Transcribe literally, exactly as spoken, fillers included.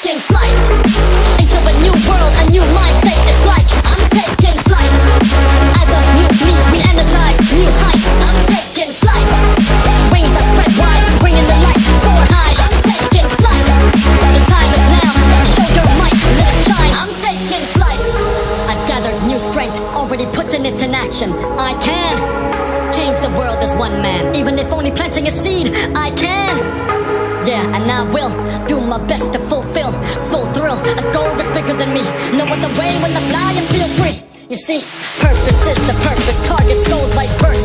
taking flight into a new world, a new mind state. It's like I'm taking flight. As a new me, we energize new heights. I'm taking flight. Wings are spread wide, bringing the light, soar high. I'm taking flight. The time is now. Show your might, let it shine. I'm taking flight. I've gathered new strength, already putting it in action. I can change the world as one man, even if only planting a seed. I can. Yeah, and I will do my best to fulfill full thrill, a goal that's bigger than me. No other way when I fly and feel free. You see, purpose is the purpose, targets, goals, vice versa.